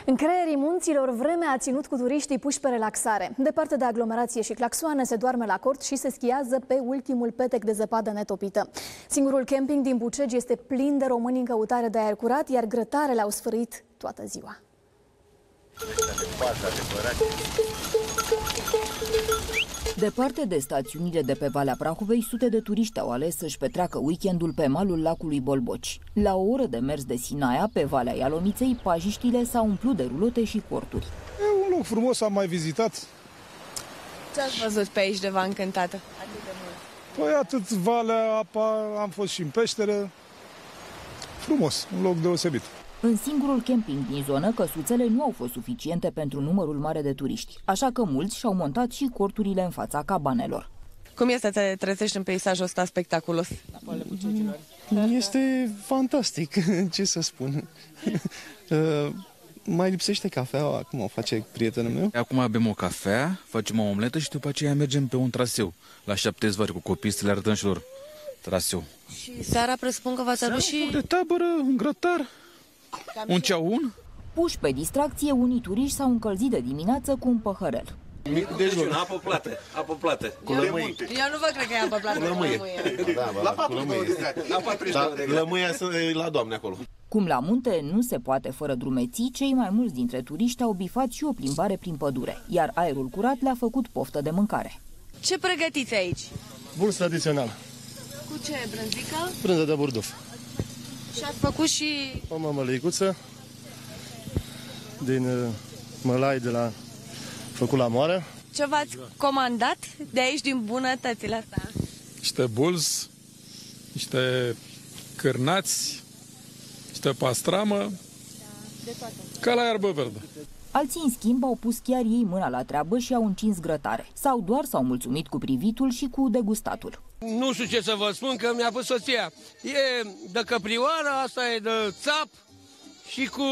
În creierii munților, vremea a ținut cu turiștii puși pe relaxare. Departe de aglomerație și claxoane, se doarme la cort și se schiază pe ultimul petec de zăpadă netopită. Singurul camping din Bucegi este plin de români în căutare de aer curat, iar grătarele au sfârâit toată ziua. Departe de stațiunile de pe Valea Prahovei, sute de turiști au ales să-și petreacă weekendul pe malul lacului Bolboci. La o oră de mers de Sinaia, pe Valea Ialomiței, pajiștile s-au umplut de rulote și corturi. E un loc frumos, am mai vizitat. Ce ați văzut pe aici de v-a încântat? Păi atât valea, apa, am fost și în peșteră. Frumos, un loc deosebit. În singurul camping din zonă, căsuțele nu au fost suficiente pentru numărul mare de turiști, așa că mulți și-au montat și corturile în fața cabanelor. Cum este să te trezești în peisajul ăsta spectaculos? Este fantastic, ce să spun. Mai lipsește cafeaua, acum o face prietenul meu. Acum bem o cafea, facem o omletă și după aceea mergem pe un traseu. La 7 zvari cu copii să le arătăm și lor traseu. Și seara presupun că v-ați adus și... de tabără, un grătar, un ceaun. Puși pe distracție, unii turiști s-au încălzit de dimineață cu un păhărel. Micul dejun, apă plată, cu lămâie. Eu nu vă cred că e apă plată cu lămâie. La 42 de grade. La 42 de grade. Lămâia e la doamne acolo. Cum la munte nu se poate fără drumeții, cei mai mulți dintre turiști au bifat și o plimbare prin pădure, iar aerul curat le-a făcut poftă de mâncare. Ce pregătiți aici? Bulți tradițional. Cu ce? Brânzică? Brânză de burduf. Și ați făcut și... O mămălăicuță din mălai de la făcut la moară. Ce v-ați comandat de aici din bunătățile astea? Niște bulzi, niște cârnați, niște pastramă, ca la iarbă verde. Alții, în schimb, au pus chiar ei mâna la treabă și au încins grătare. Sau doar s-au mulțumit cu privitul și cu degustatul. Nu știu ce să vă spun, că mi-a pus soția. E de căprioară, asta e de țap și cu...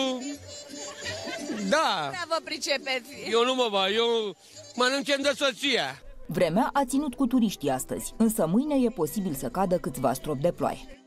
Da. Prea vă pricepeți. Eu nu eu mănânc de soția. Vremea a ținut cu turiștii astăzi, însă mâine e posibil să cadă câțiva stropi de ploaie.